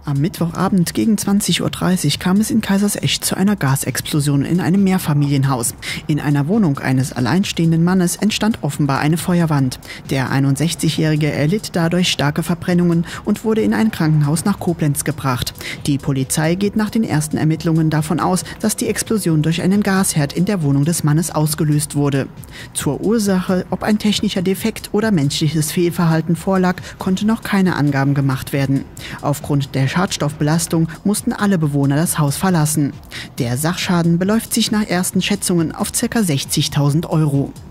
Am Mittwochabend gegen 20:30 Uhr kam es in Kaisersesch zu einer Gasexplosion in einem Mehrfamilienhaus. In einer Wohnung eines alleinstehenden Mannes entstand offenbar eine Feuerwand. Der 61-Jährige erlitt dadurch starke Verbrennungen und wurde in ein Krankenhaus nach Koblenz gebracht. Die Polizei geht nach den ersten Ermittlungen davon aus, dass die Explosion durch einen Gasherd in der Wohnung des Mannes ausgelöst wurde. Zur Ursache, ob ein technischer Defekt oder menschliches Fehlverhalten vorlag, konnte noch keine Angaben gemacht werden. Aufgrund der Schadstoffbelastung mussten alle Bewohner das Haus verlassen. Der Sachschaden beläuft sich nach ersten Schätzungen auf ca. 60.000 Euro.